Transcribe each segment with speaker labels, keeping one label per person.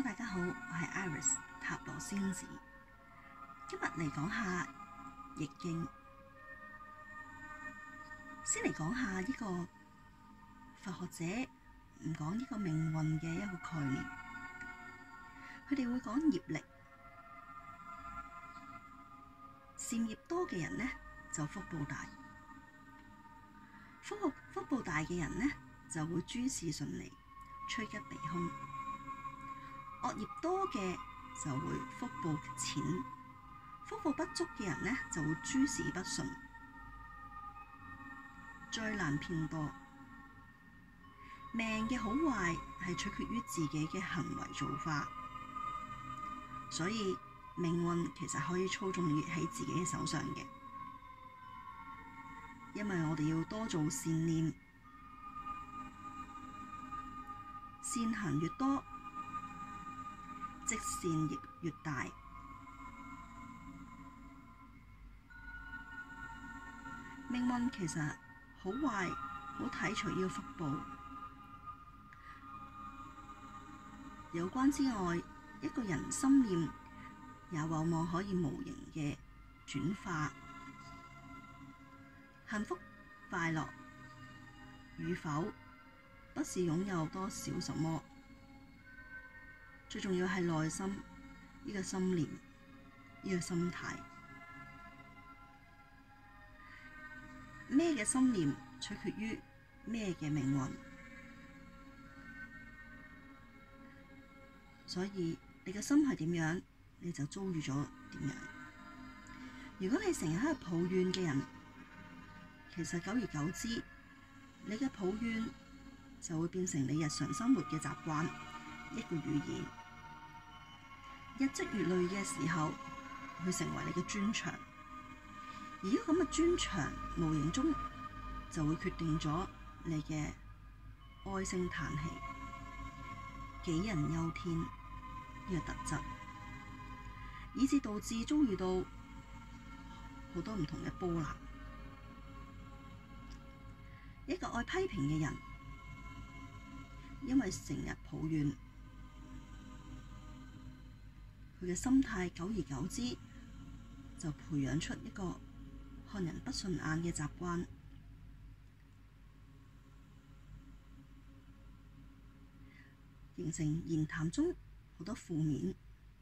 Speaker 1: 大家好，我係 Iris 塔羅仙子。今日嚟講下易經，先嚟講下呢個佛學者唔講呢個命運嘅一個概念，佢哋會講業力。善業多嘅人呢，就福報大，福報大嘅人呢，就會諸事順利，趨吉避凶。惡業多嘅就會福報淺，福報不足嘅人呢，就會諸事不順，災難偏多。命嘅好壞係取決於自己嘅行為造化，所以命運其實可以操縱於喺自己嘅手上嘅，因為我哋要多做善念，善行越多，積善業越大。命運其實好壞好睇隨呢個福報。有關之外，一個人心念也往往可以無形嘅轉化。幸福快樂與否，不是擁有多少什麼，最重要係內心呢個心念，呢個心態。咩嘅心念取決於咩嘅命運，所以你嘅心係點樣，你就遭遇咗點樣。如果你成日喺度抱怨嘅人，其實久而久之，你嘅抱怨就會變成你日常生活嘅習慣，一個語言。日積月累嘅時候，會成為你嘅專長。而呢個咁嘅專長，無形中就會決定咗你嘅唉聲嘆氣、杞人憂天呢個特質，以致導致遭遇到好多唔同嘅波瀾。一個愛批評嘅人，因為成日抱怨，佢嘅心態久而久之就培養出一個看人不順眼嘅習慣，形成言談中好多負面，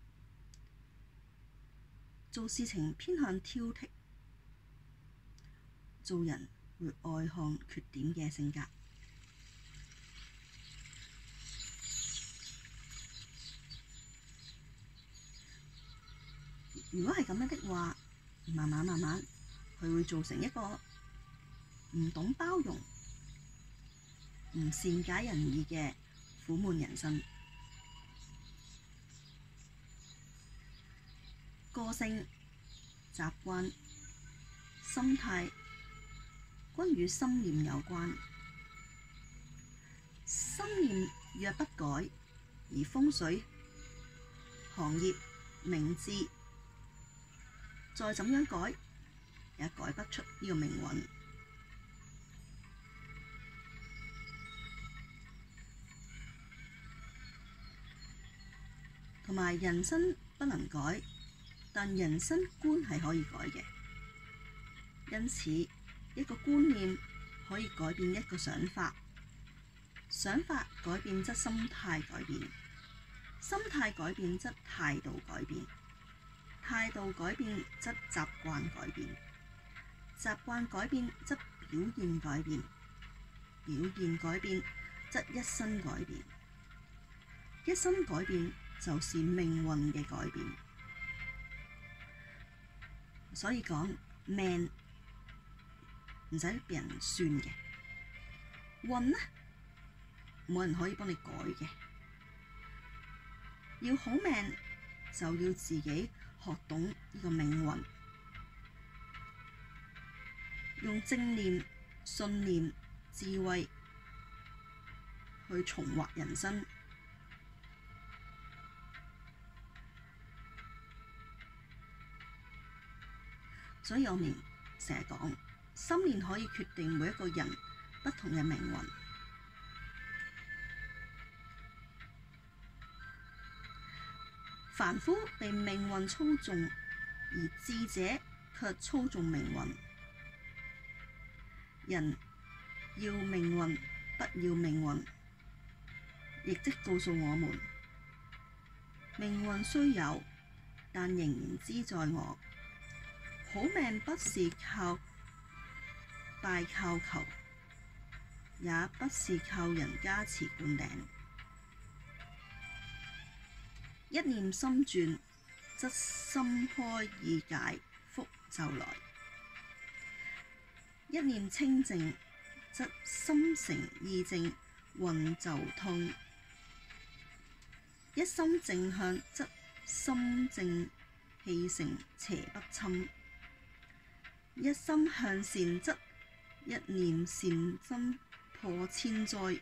Speaker 1: 做事情偏向挑剔，做人會愛看缺點嘅性格。如果係咁樣的話，慢慢佢會造成一個唔懂包容、唔善解人意嘅苦悶人生。個性、習慣、心態均與心念有關。心念若不改，而風水、行業、名字再怎樣改，也改不出呢個命運。同埋人生不能改，但人生觀係可以改嘅。因此，一個觀念可以改變一個想法，想法改變則心態改變，心態改變則態度改變，態度改變則習慣改變，習慣改變則表現改變，表現改變則一生改變，一生改變就是命運嘅改變。所以講命唔使俾人算嘅，運呢冇人可以幫你改嘅。要好命就要自己學懂呢個命運，用正念、信念、智慧去重劃人生。所以我哋成日講，心念可以決定每一個人不同嘅命運。 凡夫被命運操縱，而智者卻操縱命運。人要命運，不要命運，亦即告訴我們，命運雖有，但仍然之在我。好命不是靠拜靠求，也不是靠人加持灌頂。一念心轉，則心開意解，福就來；一念清淨，則心誠意正，運就通；一心正向，則心正氣盛，邪不侵；一心向善，則一念善心破千災。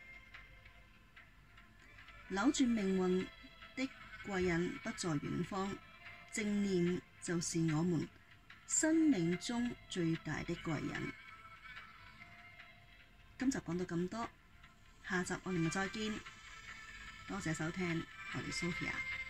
Speaker 1: 扭轉命運的貴人不在遠方，正念就是我們生命中最大的貴人。今集講到咁多，下集我哋咪再見。多謝收聽，我係 Sophia。